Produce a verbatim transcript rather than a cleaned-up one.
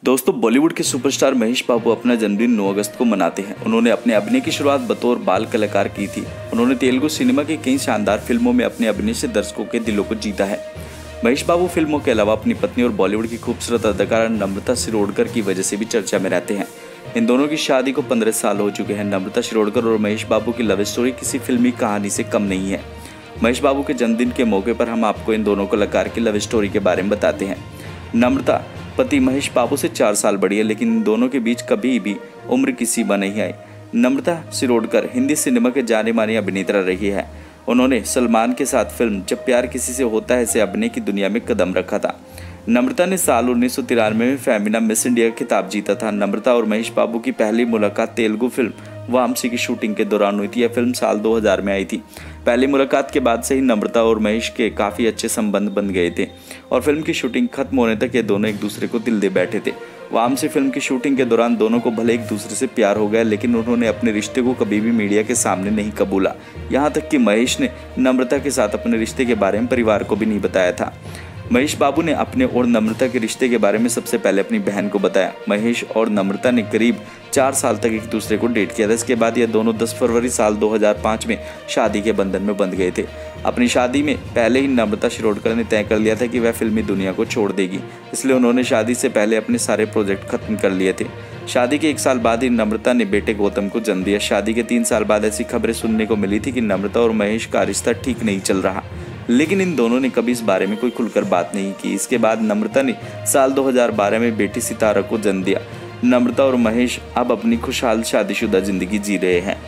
दोस्तों, बॉलीवुड के सुपरस्टार महेश बाबू अपना जन्मदिन नौ अगस्त को मनाते हैं। उन्होंने अपने अभिनय की शुरुआत बतौर बाल कलाकार की थी। उन्होंने तेलुगु सिनेमा की कई शानदार फिल्मों में अपने अभिनय से दर्शकों के दिलों को जीता है। महेश बाबू फिल्मों के अलावा अपनी पत्नी और बॉलीवुड की खूबसूरत अदाकारा नम्रता शिरोडकर की वजह से भी चर्चा में रहते हैं। इन दोनों की शादी को पंद्रह साल हो चुके हैं। नम्रता शिरोडकर और महेश बाबू की लव स्टोरी किसी फिल्मी कहानी से कम नहीं है। महेश बाबू के जन्मदिन के मौके पर हम आपको इन दोनों कलाकार की लव स्टोरी के बारे में बताते हैं। नम्रता पति महेश बाबू से चार साल बड़ी है, लेकिन इन दोनों के बीच कभी भी उम्र की सीमा नहीं आई। नम्रता शिरोडकर हिंदी सिनेमा के जाने मानी अभिनेता रही है। उन्होंने सलमान के साथ फिल्म जब प्यार किसी से होता है से अभिनय की दुनिया में कदम रखा था। नम्रता ने साल उन्नीस सौ तिरानवे में फेमिना मिस इंडिया खिताब जीता था। नम्रता और महेश बाबू की पहली मुलाकात तेलुगु फिल्म वामसी की शूटिंग के दौरान हुई थी। यह फिल्म साल दो हज़ार में आई थी। पहली मुलाकात के बाद से ही नम्रता और महेश के काफ़ी अच्छे संबंध बन गए थे और फिल्म की शूटिंग खत्म होने तक ये दोनों एक दूसरे को दिल दे बैठे थे। वामसी फिल्म की शूटिंग के दौरान दोनों को भले एक दूसरे से प्यार हो गया, लेकिन उन्होंने अपने रिश्ते को कभी भी मीडिया के सामने नहीं कबूला। यहाँ तक कि महेश ने नम्रता के साथ अपने रिश्ते के बारे में परिवार को भी नहीं बताया था। महेश बाबू ने अपने और नम्रता के रिश्ते के बारे में सबसे पहले अपनी बहन को बताया। महेश और नम्रता ने करीब चार साल तक एक दूसरे को डेट किया था। इसके बाद ये दोनों दस फरवरी साल दो हज़ार पाँच में शादी के बंधन में बंध गए थे। अपनी शादी में पहले ही नम्रता शिरोडकर ने तय कर लिया था कि वह फिल्मी दुनिया को छोड़ देगी, इसलिए उन्होंने शादी से पहले अपने सारे प्रोजेक्ट खत्म कर लिए थे। शादी के एक साल बाद ही नम्रता ने बेटे गौतम को जन्म दिया। शादी के तीन साल बाद ऐसी खबरें सुनने को मिली थी कि नम्रता और महेश का रिश्ता ठीक नहीं चल रहा, लेकिन इन दोनों ने कभी इस बारे में कोई खुलकर बात नहीं की। इसके बाद नम्रता ने साल दो हज़ार बारह में बेटी सितारा को जन्म दिया। नम्रता और महेश अब अपनी खुशहाल शादीशुदा जिंदगी जी रहे हैं।